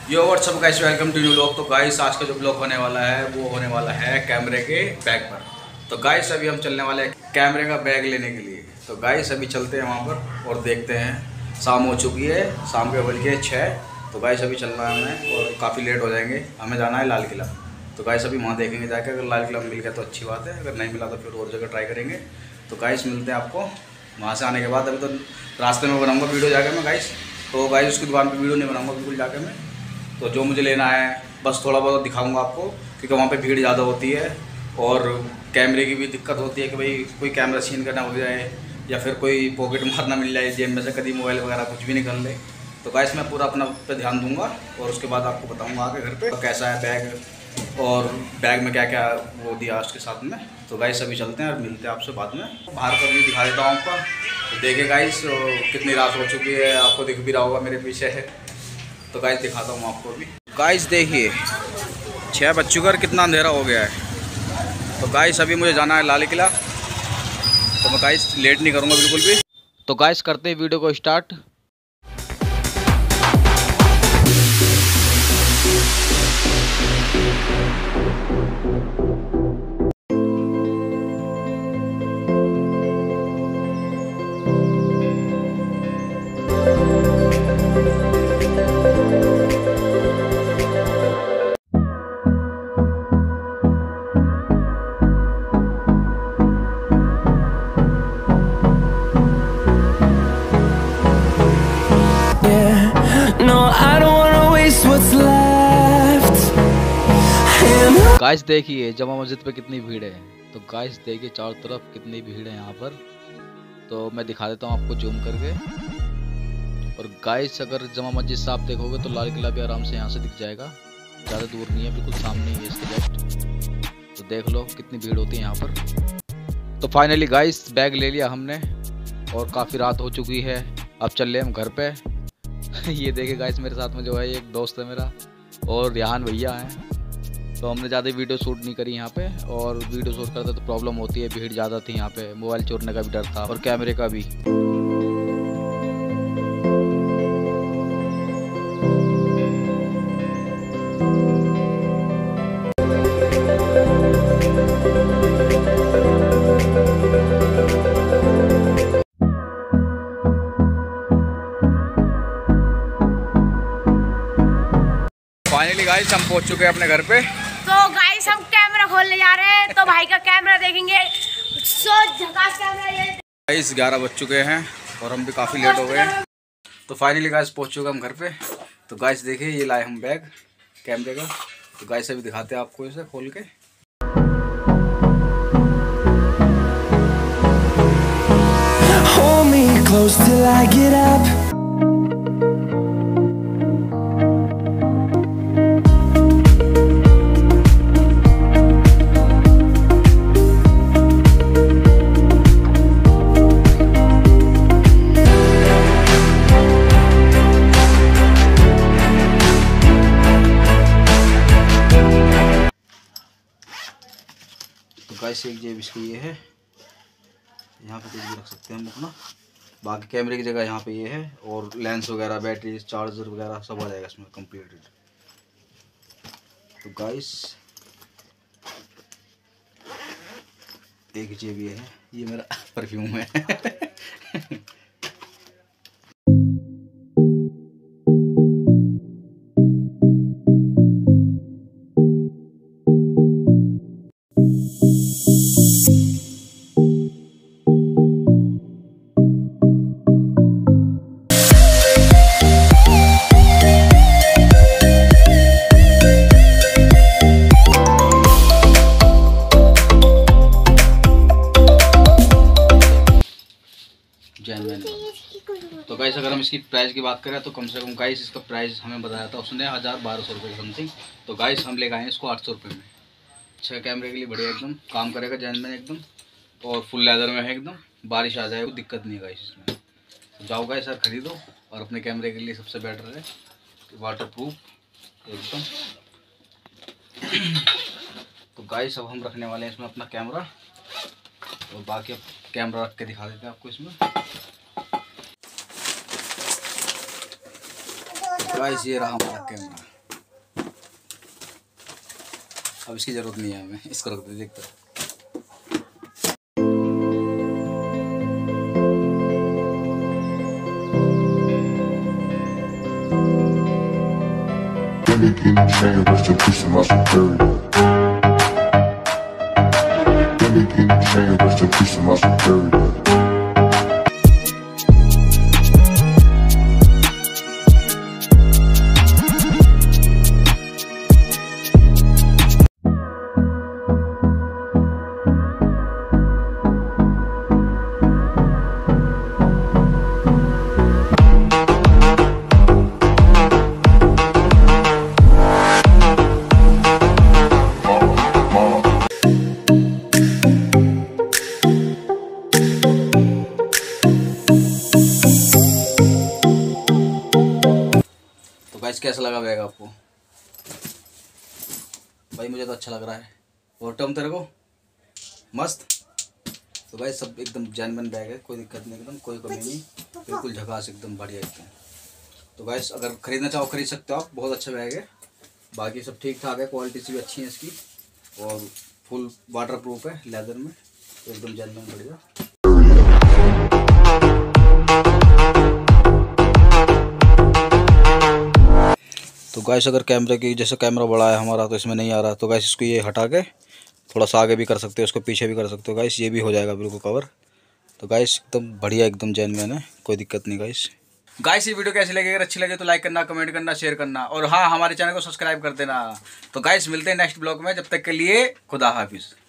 Yo WhatsApp guys, welcome to new vlog. तो guys आज का जो ब्लॉग होने वाला है वो होने वाला है कैमरे के बैग पर। तो गाइस अभी हम चलने वाले हैं कैमरे का बैग लेने के लिए। तो गाइस अभी चलते हैं वहाँ पर और देखते हैं। शाम हो चुकी है, शाम के बज के 6। तो गाइस अभी चलना है हमें और काफ़ी लेट हो जाएंगे। हमें जाना है लाल किला। तो गाइस अभी वहाँ देखेंगे जाकर, अगर लाल किला मिल गया तो अच्छी बात है, अगर नहीं मिला तो फिर और जगह ट्राई करेंगे। तो गाइस मिलते हैं आपको वहाँ से आने के बाद। अभी तो रास्ते में बनाऊँगा वीडियो जाकर मैं गाइस। तो गाइस उसकी दुकान पर वीडियो नहीं बनाऊँगा बिल्कुल जाकर मैं। तो जो मुझे लेना है बस थोड़ा बहुत दिखाऊंगा आपको, क्योंकि वहाँ पे भीड़ ज़्यादा होती है और कैमरे की भी दिक्कत होती है कि भाई कोई कैमरा छीन करना हो जाए या फिर कोई पॉकेट मारना मिल जाए जेब में से, कभी मोबाइल वगैरह कुछ भी निकल ले। तो गाइस मैं पूरा अपना पे ध्यान दूंगा और उसके बाद आपको बताऊंगा आके घर पे कैसा है बैग और बैग में क्या क्या वो दिया उसके साथ में। तो गाइस अभी चलते हैं और मिलते हैं आपसे बाद में। बाहर का भी दिखा देता हूँ आपका। तो देखिए गाइस कितनी रात हो चुकी है, आपको दिख भी रहा होगा मेरे पीछे है। तो गाइस दिखाता हूँ आपको भी। गाइस देखिए 6 बज चुका और कितना अंधेरा हो गया है। तो गाइस अभी मुझे जाना है लाल किला। तो मैं गाइस लेट नहीं करूँगा बिल्कुल भी। तो गाइस करते हैं वीडियो को स्टार्ट। गाइस देखिए जमा मस्जिद पे कितनी भीड़ है। तो गाइस देखिए चारों तरफ कितनी भीड़ है यहाँ पर। तो मैं दिखा देता हूँ आपको जूम करके। और गाइस अगर जमा मस्जिद से आप देखोगे तो लाल किला भी आराम से यहाँ से दिख जाएगा। ज़्यादा दूर नहीं है, बिल्कुल सामने ही है इसके जस्ट। तो देख लो कितनी भीड़ होती है यहाँ पर। तो फाइनली गाइस बैग ले लिया हमने और काफ़ी रात हो चुकी है। अब चल रहे हम घर पे। ये देखिए गाइस मेरे साथ में जो है एक दोस्त है मेरा और रिहान भैया हैं। तो हमने ज़्यादा वीडियो शूट नहीं करी यहाँ पे, और वीडियो शूट करते तो प्रॉब्लम होती है, भीड़ ज़्यादा थी यहाँ पे, मोबाइल चोरने का भी डर था और कैमरे का भी। फाइनली गाइस हम पहुँच चुके हैं अपने घर पे। तो गाइस हम कैमरा खोलने जा रहे हैं, तो भाई का कैमरा देखेंगे। सो झकास कैमरा ये। गाइस 11 बज चुके हैं और हम भी काफ़ी लेट हो गए। तो फाइनली गाइस पहुंच चुके हम घर पे। तो गाइस देखिए ये लाए हम बैग कैमरे का। तो गाइस अभी दिखाते हैं आपको इसे खोल के। Hold me close till I get up. Guys एक जेब इसकी ये है, यहाँ पे कुछ भी रख सकते हैं हम अपना। बाकी कैमरे की जगह यहाँ पे ये है और लेंस वगैरह, बैटरी, चार्जर वगैरह सब आ जाएगा इसमें कंप्लीटेड। तो गाइस एक जेब ये है, ये मेरा परफ्यूम है। तो गाइस अगर हम इसकी प्राइस की बात करें तो कम से कम गाइस इसका प्राइस हमें बताया था उसने 1000-1200 रुपये समथिंग। तो गाइस हम ले गए हैं इसको 800 रुपये में। अच्छा कैमरे के लिए बढ़िया, एकदम काम करेगा जैनमैन एकदम, और फुल लेदर में है एकदम। बारिश आ जाए कोई दिक्कत नहीं है गाइस इसमें। तो जाओ गाइस सर खरीदो, और अपने कैमरे के लिए सबसे बेटर है वाटर प्रूफ एकदम। तो गाइस अब हम रखने वाले हैं इसमें अपना कैमरा, और बाकी अब कैमरा रख के दिखा देते हैं आपको इसमें। गाइस ये रहा हमारा कैमरा। अब इसकी ज़रूरत नहीं है हमें, इसको रख दे। देखते गाइस कैसा लगा बैग आपको? भाई मुझे तो अच्छा लग रहा है। और टर्म तेरे को मस्त। तो गाइस सब एकदम जेन्युइन बैग है, कोई दिक्कत नहीं, एकदम कोई कमी नहीं, बिल्कुल झकास, एकदम बढ़िया एकदम। तो गाइस अगर ख़रीदना चाहो खरीद सकते हो आप, बहुत अच्छा बैग है। बाकी सब ठीक ठाक है, क्वालिटी से भी अच्छी है इसकी, और फुल वाटर प्रूफ है लेदर में, तो एकदम जेन्युइन बढ़िया। तो गाइस अगर कैमरे की जैसे कैमरा बड़ा है हमारा तो इसमें नहीं आ रहा, तो गाइस इसको ये हटा के थोड़ा सा आगे भी कर सकते हो, इसको पीछे भी कर सकते हो गाइस, ये भी हो जाएगा बिल्कुल कवर। तो गाइस एकदम बढ़िया, एकदम जेन्युइन है, कोई दिक्कत नहीं गाइस। गाइस ये वीडियो कैसी लगी? अगर अच्छी लगे तो लाइक करना, कमेंट करना, शेयर करना, और हाँ हमारे चैनल को सब्सक्राइब कर देना। तो गाइस मिलते हैं नेक्स्ट ब्लॉग में, जब तक के लिए खुदा हाफिज़।